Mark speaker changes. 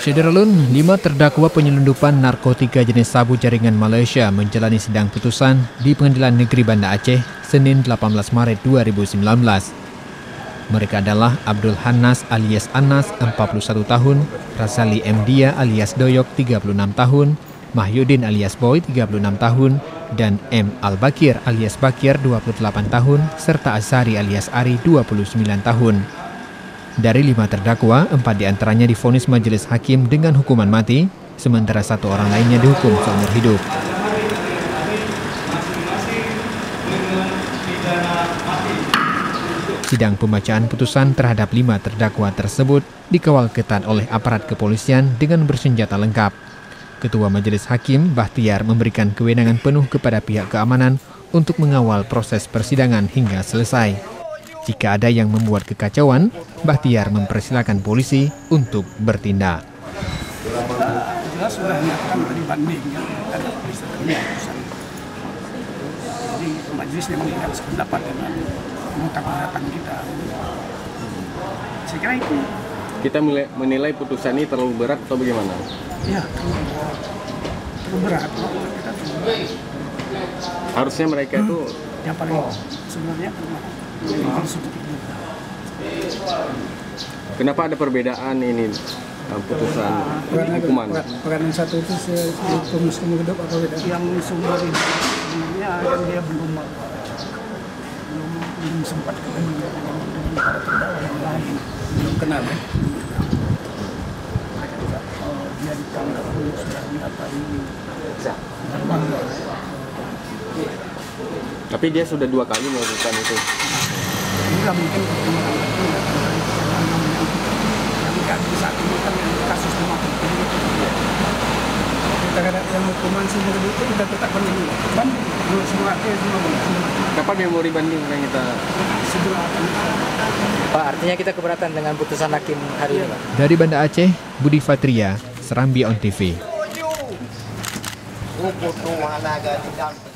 Speaker 1: Syederalun, 5 terdakwa penyelundupan narkotika jenis sabu jaringan Malaysia menjalani sidang putusan di Pengadilan Negeri Banda Aceh, Senin 18 Maret 2019. Mereka adalah Abdul Hannas alias Anas, 41 tahun, Razali M. Dia alias Doyok, 36 tahun, Mahyudin alias Boy, 36 tahun, dan M. Al-Bakir alias Bakir, 28 tahun, serta Azhari alias Ari, 29 tahun. Dari 5 terdakwa, 4 diantaranya divonis majelis hakim dengan hukuman mati, sementara 1 orang lainnya dihukum seumur hidup. Sidang pembacaan putusan terhadap 5 terdakwa tersebut dikawal ketat oleh aparat kepolisian dengan bersenjata lengkap. Ketua Majelis Hakim, Bahtiar, memberikan kewenangan penuh kepada pihak keamanan untuk mengawal proses persidangan hingga selesai. Jika ada yang membuat kekacauan, Bahtiar mempersilahkan polisi untuk bertindak.
Speaker 2: Jelas sudah menyatakan banding karena polisi putusan. Jadi majelis memang tidak sependapat dengan nota keberatan kita. Saya kira itu.
Speaker 3: Kita menilai putusan ini terlalu berat atau bagaimana?
Speaker 2: Ya, terlalu berat.
Speaker 3: Harusnya mereka itu
Speaker 2: yang paling sebenarnya
Speaker 3: kenapa ada perbedaan ini putusan hukuman?
Speaker 2: Peran satu itu hukum seumur hidup atau beda? Yang seumur hidup sebenarnya kan dia belum sempat ketemu dengan para terdakwa yang lain, belum kenal ya. Mereka juga dia ditangkap sudah mendapati
Speaker 3: Tapi dia sudah 2 kali melakukan itu.
Speaker 2: Enggak mungkin yang saat ini kan kasus demam. Kita kadang yang hukuman seumur hidup itu kita tetapkan dulu. Banding semua
Speaker 3: Kapan memori banding yang kita?
Speaker 4: Pak, artinya kita keberatan dengan putusan hakim hari ini, Pak?
Speaker 1: Dari Banda Aceh, Budi Fatria, Serambi On TV.